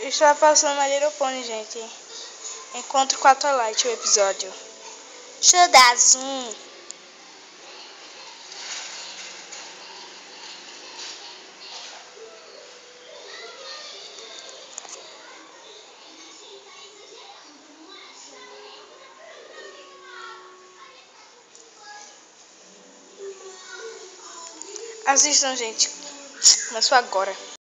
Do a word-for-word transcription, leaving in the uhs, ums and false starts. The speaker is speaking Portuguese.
Está passando My Little Pony, gente. Encontro com a Twilight, o episódio. Deixa eu dar zoom. Assistam, gente. Começou agora.